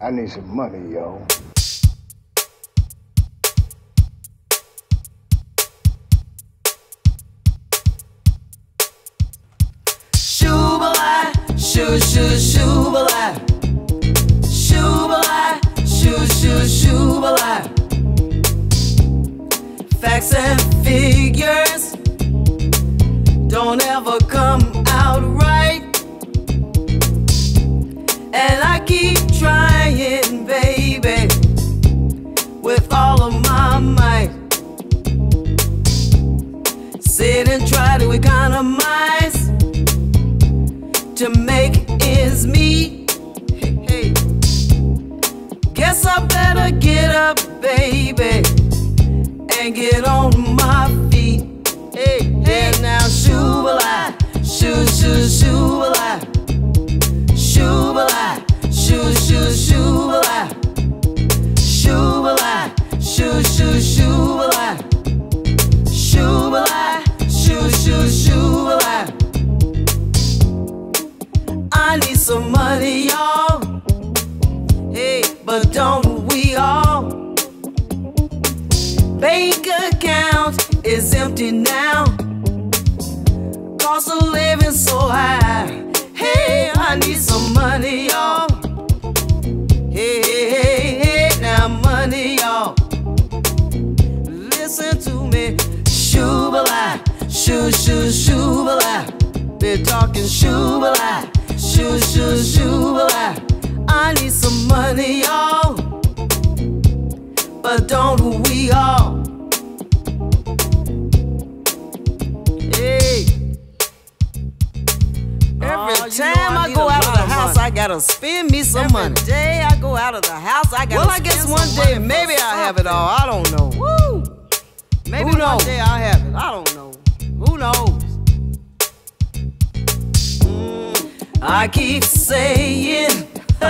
I need some money, yo. Shoo-ba-lie, shoo-shoo-shoo-ba-lie. Shoo-ba-lie, shoo-shoo-shoo-ba-lie. Facts and figures don't ever come out right, and I keep trying, baby, with all of my might. Sit and try to economize to make ends meet. Hey, hey. Guess I better get up, baby, and get on my feet. Hey, hey, now shoo-ba-lie, shoo-shoo-shoo-ba-lie. Shoo-ba-lie, shoo-shoo-shoo-ba-lie. Shoo-ba-lie, shoo-shoo-shoo-ba-lie. Shoo-ba-lie, shoo-shoo-shoo-ba-lie. I need some money, y'all. Hey, but don't we all? Bank account is empty now. Cost of living so high. Hey, I need some money, y'all. Hey, hey, hey, hey, now money, y'all. Listen to me. Shoo-ba-lie, shoo-shoo-shoo-ba-lie. They're talking shoo-ba-lie, shoo-shoo-shoo-ba-lie. I need some money, y'all, but don't we all? Hey. Every time I go out of the house, I gotta spend me some money. Every day I go out of the house, I gotta spend some money. Well, I guess one day maybe I'll have it all. I don't know. Woo! Maybe one day I'll have it. I don't know. Who knows? I keep saying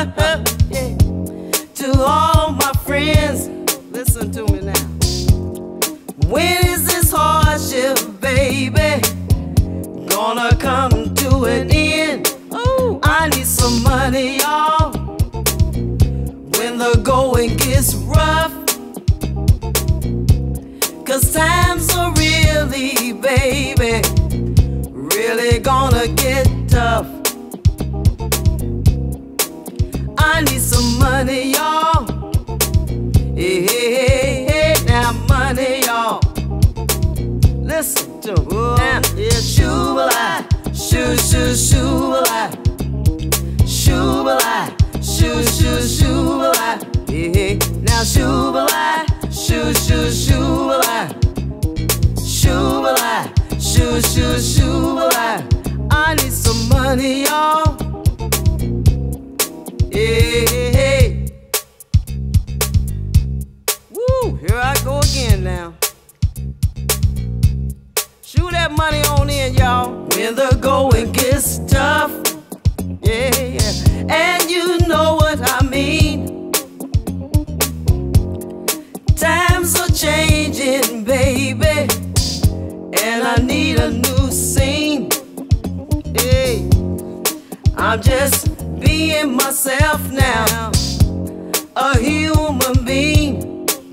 to all my friends, listen to me now. When is this hardship, baby, gonna come to an end? Oh, I need some money, y'all, when the going gets rough. 'Cause times are really, baby, really gonna get tough. I need some money, y'all. Hey, hey, hey, hey, now money, y'all. Listen to me now. Yeah, shoo-ba-lie, shoo-shoo-shoo-ba-lie. Shoo-ba-lie, shoo-shoo-shoo-ba-lie. Hey, hey, now shoo-ba-lie, shoo-shoo-shoo-ba-lie. Shoo-ba-lie, shoo-shoo-shoo-ba-lie. I need some money, y'all. Hey, hey, hey. Woo, here I go again now. Shoot that money on in, y'all. When the going gets tough, yeah, yeah. And you know what I mean. Times are changing, baby, and I need a new scene. Hey, I'm just being myself now, a human being.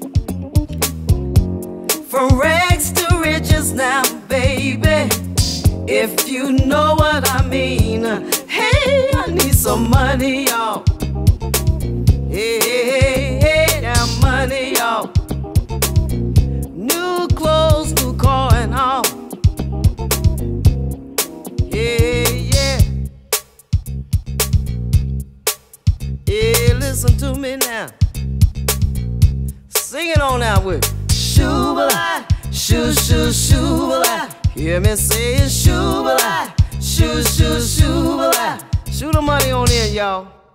From rags to riches now, baby, if you know what I mean. Hey, I need some money, y'all. Hey, hey, hey, hey, now money, y'all. New clothes, new car and all. Yeah, yeah. Yeah, listen to me now. Sing it on out with shoo-ba-lie, shoo-shoo-shoo-ba-lie. Hear me say shoo-ba-lie, shoo-shoo-shoo-ba-lie. Shoot the money on in, y'all.